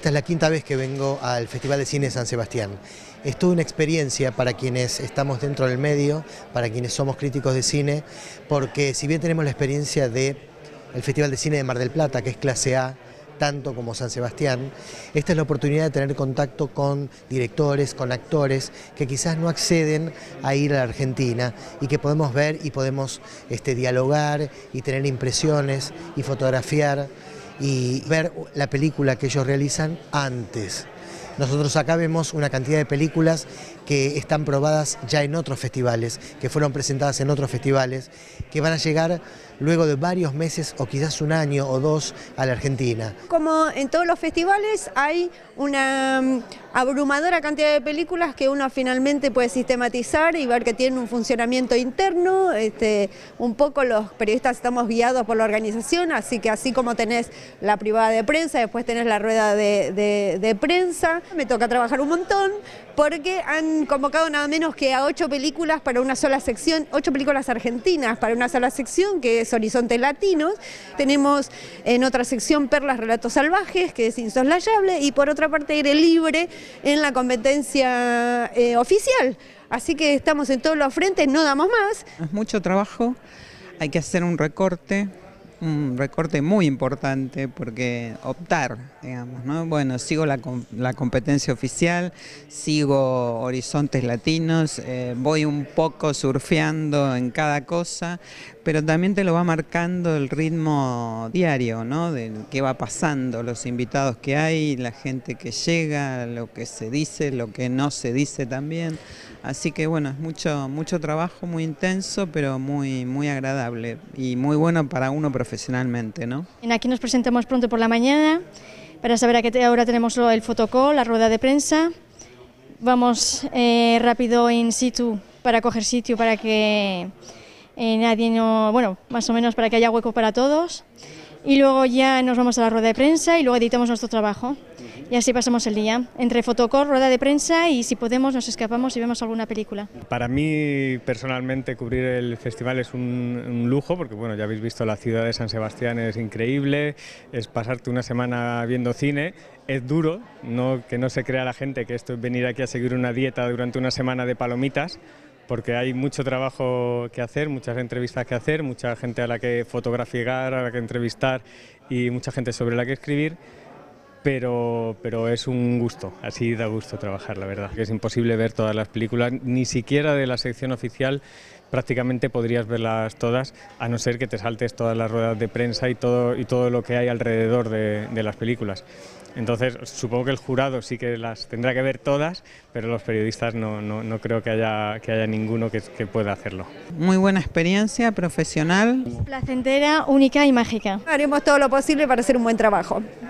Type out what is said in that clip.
Esta es la quinta vez que vengo al Festival de Cine de San Sebastián. Es toda una experiencia para quienes estamos dentro del medio, para quienes somos críticos de cine, porque si bien tenemos la experiencia del Festival de Cine de Mar del Plata, que es clase A, tanto como San Sebastián, esta es la oportunidad de tener contacto con directores, con actores que quizás no acceden a ir a la Argentina y que podemos ver y podemos dialogar y tener impresiones y fotografiar y ver la película que ellos realizan antes. Nosotros acá vemos una cantidad de películas que están probadas ya en otros festivales, que fueron presentadas en otros festivales, que van a llegar luego de varios meses o quizás un año o dos a la Argentina. Como en todos los festivales hay una abrumadora cantidad de películas que uno finalmente puede sistematizar y ver que tienen un funcionamiento interno. Un poco los periodistas estamos guiados por la organización, así que así como tenés la privada de prensa, después tenés la rueda de prensa. Me toca trabajar un montón porque han convocado nada menos que a 8 películas para una sola sección, 8 películas argentinas para una sola sección, que es Horizontes Latinos. Tenemos en otra sección Perlas, Relatos Salvajes, que es insoslayable, y por otra parte Aire Libre en la competencia oficial. Así que estamos en todos los frentes, no damos más. Es mucho trabajo, hay que hacer un recorte muy importante, porque optar, digamos, ¿no? Bueno, sigo la competencia oficial, sigo Horizontes Latinos, voy un poco surfeando en cada cosa, pero también te lo va marcando el ritmo diario, ¿no? De qué va pasando, los invitados que hay, la gente que llega, lo que se dice, lo que no se dice también. Así que bueno, es mucho trabajo, muy intenso, pero muy agradable y muy bueno para uno profesionalmente, ¿no? Aquí nos presentamos pronto por la mañana para saber a qué hora tenemos el fotocall, la rueda de prensa. Vamos rápido in situ para coger sitio, para que nadie más o menos para que haya hueco para todos. Y luego ya nos vamos a la rueda de prensa y luego editamos nuestro trabajo. Y así pasamos el día, entre fotocall, rueda de prensa, y si podemos nos escapamos y vemos alguna película. Para mí personalmente cubrir el festival es un lujo, porque bueno, ya habéis visto, la ciudad de San Sebastián es increíble, es pasarte una semana viendo cine. Es duro, que no se crea la gente que esto es venir aquí a seguir una dieta durante una semana de palomitas, porque hay mucho trabajo que hacer, muchas entrevistas que hacer, mucha gente a la que fotografiar, a la que entrevistar y mucha gente sobre la que escribir. Pero es un gusto, así da gusto trabajar, la verdad. Es imposible ver todas las películas, ni siquiera de la sección oficial prácticamente podrías verlas todas, a no ser que te saltes todas las ruedas de prensa y todo lo que hay alrededor de las películas. Entonces supongo que el jurado sí que las tendrá que ver todas, pero los periodistas no creo que haya ninguno que pueda hacerlo. Muy buena experiencia profesional. Placentera, única y mágica. Haremos todo lo posible para hacer un buen trabajo.